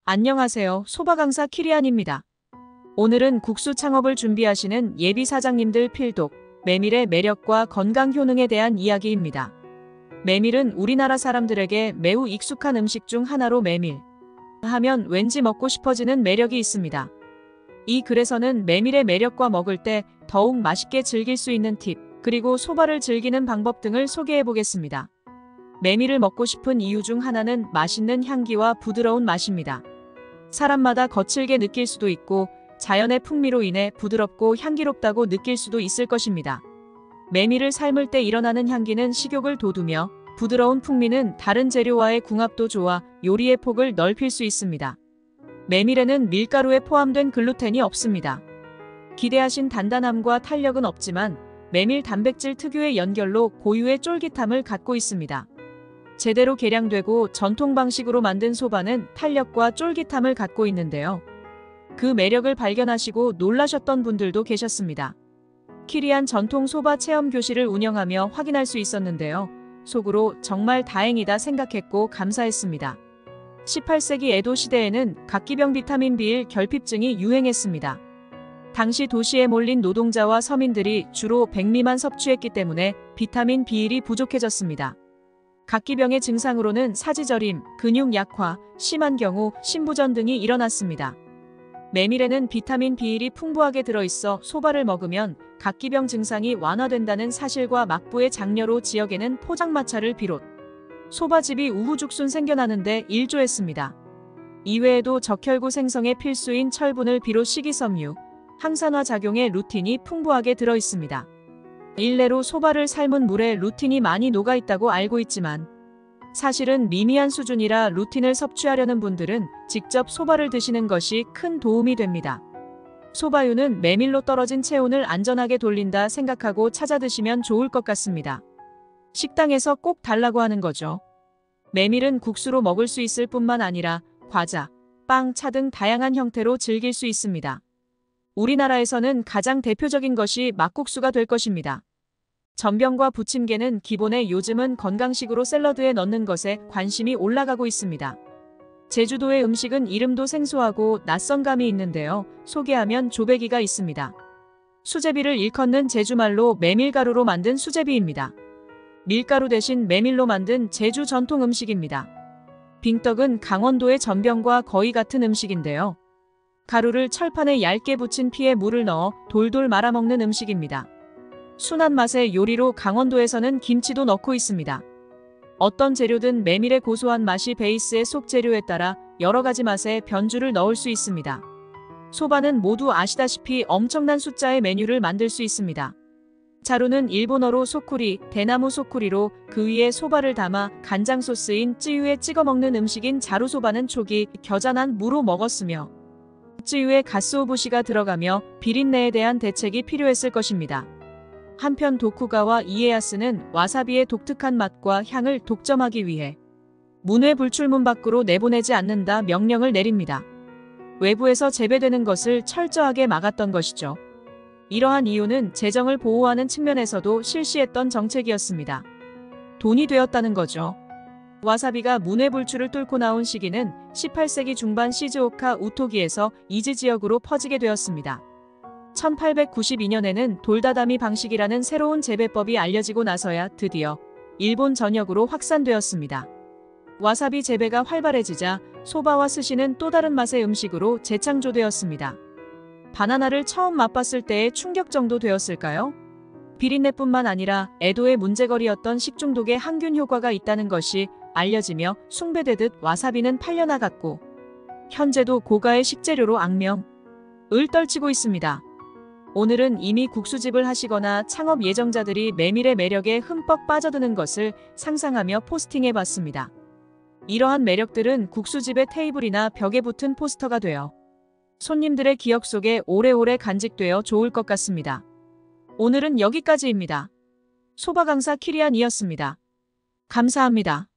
안녕하세요. 소바 강사 키리안입니다. 오늘은 국수 창업을 준비하시는 예비 사장님들 필독, 메밀의 매력과 건강 효능에 대한 이야기입니다. 메밀은 우리나라 사람들에게 매우 익숙한 음식 중 하나로 메밀 하면 왠지 먹고 싶어지는 매력이 있습니다. 이 글에서는 메밀의 매력과 먹을 때 더욱 맛있게 즐길 수 있는 팁, 그리고 소바를 즐기는 방법 등을 소개해 보겠습니다. 메밀을 먹고 싶은 이유 중 하나는 맛있는 향기와 부드러운 맛입니다. 사람마다 거칠게 느낄 수도 있고 자연의 풍미로 인해 부드럽고 향기롭다고 느낄 수도 있을 것입니다. 메밀을 삶을 때 일어나는 향기는 식욕을 돋우며 부드러운 풍미는 다른 재료와의 궁합도 좋아 요리의 폭을 넓힐 수 있습니다. 메밀에는 밀가루에 포함된 글루텐이 없습니다. 기대하신 단단함과 탄력은 없지만 메밀 단백질 특유의 연결로 고유의 쫄깃함을 갖고 있습니다. 제대로 계량되고 전통 방식으로 만든 소바는 탄력과 쫄깃함을 갖고 있는데요. 그 매력을 발견하시고 놀라셨던 분들도 계셨습니다. 키리안 전통 소바 체험 교실을 운영하며 확인할 수 있었는데요. 속으로 정말 다행이다 생각했고 감사했습니다. 18세기 에도 시대에는 각기병 비타민 B1 결핍증이 유행했습니다. 당시 도시에 몰린 노동자와 서민들이 주로 100 미만 섭취했기 때문에 비타민 B1이 부족해졌습니다. 각기병의 증상으로는 사지저림, 근육 약화, 심한 경우 신부전 등이 일어났습니다. 메밀에는 비타민 B1이 풍부하게 들어있어 소바를 먹으면 각기병 증상이 완화된다는 사실과 막부의 장려로 지역에는 포장마차를 비롯 소바집이 우후죽순 생겨나는데 일조했습니다. 이외에도 적혈구 생성에 필수인 철분을 비롯 식이섬유, 항산화 작용의 루틴이 풍부하게 들어있습니다. 일례로 소바를 삶은 물에 루틴이 많이 녹아있다고 알고 있지만 사실은 미미한 수준이라 루틴을 섭취하려는 분들은 직접 소바를 드시는 것이 큰 도움이 됩니다. 소바유는 메밀로 떨어진 체온을 안전하게 돌린다 생각하고 찾아 드시면 좋을 것 같습니다. 식당에서 꼭 달라고 하는 거죠. 메밀은 국수로 먹을 수 있을 뿐만 아니라 과자, 빵, 차 등 다양한 형태로 즐길 수 있습니다. 우리나라에서는 가장 대표적인 것이 막국수가 될 것입니다. 전병과 부침개는 기본에 요즘은 건강식으로 샐러드에 넣는 것에 관심이 올라가고 있습니다. 제주도의 음식은 이름도 생소하고 낯선 감이 있는데요. 소개하면 조배기가 있습니다. 수제비를 일컫는 제주말로 메밀가루로 만든 수제비입니다. 밀가루 대신 메밀로 만든 제주 전통 음식입니다. 빙떡은 강원도의 전병과 거의 같은 음식인데요. 가루를 철판에 얇게 붙인 피에 물을 넣어 돌돌 말아먹는 음식입니다. 순한 맛의 요리로 강원도에서는 김치도 넣고 있습니다. 어떤 재료든 메밀의 고소한 맛이 베이스의 속 재료에 따라 여러 가지 맛의 변주를 넣을 수 있습니다. 소바는 모두 아시다시피 엄청난 숫자의 메뉴를 만들 수 있습니다. 자루는 일본어로 소쿠리, 대나무 소쿠리로 그 위에 소바를 담아 간장 소스인 쯔유에 찍어 먹는 음식인 자루소바는 초기 겨자난 무로 먹었으며 쯔유에 가스오부시가 들어가며 비린내에 대한 대책이 필요했을 것입니다. 한편 도쿠가와 이에야스는 와사비의 독특한 맛과 향을 독점하기 위해 문외 불출문 밖으로 내보내지 않는다 명령을 내립니다. 외부에서 재배되는 것을 철저하게 막았던 것이죠. 이러한 이유는 재정을 보호하는 측면에서도 실시했던 정책이었습니다. 돈이 되었다는 거죠. 와사비가 문외 불출을 뚫고 나온 시기는 18세기 중반 시즈오카 우토기에서 이즈 지역으로 퍼지게 되었습니다. 1892년에는 돌다다미 방식이라는 새로운 재배법이 알려지고 나서야 드디어 일본 전역으로 확산되었습니다. 와사비 재배가 활발해지자 소바와 스시는 또 다른 맛의 음식으로 재창조되었습니다. 바나나를 처음 맛봤을 때의 충격 정도 되었을까요? 비린내뿐만 아니라 에도의 문제거리였던 식중독에 항균 효과가 있다는 것이 알려지며 숭배되듯 와사비는 팔려나갔고 현재도 고가의 식재료로 악명을 떨치고 있습니다. 오늘은 이미 국수집을 하시거나 창업 예정자들이 메밀의 매력에 흠뻑 빠져드는 것을 상상하며 포스팅해봤습니다. 이러한 매력들은 국수집의 테이블이나 벽에 붙은 포스터가 되어 손님들의 기억 속에 오래오래 간직되어 좋을 것 같습니다. 오늘은 여기까지입니다. 소바 강사 키리안이었습니다. 감사합니다.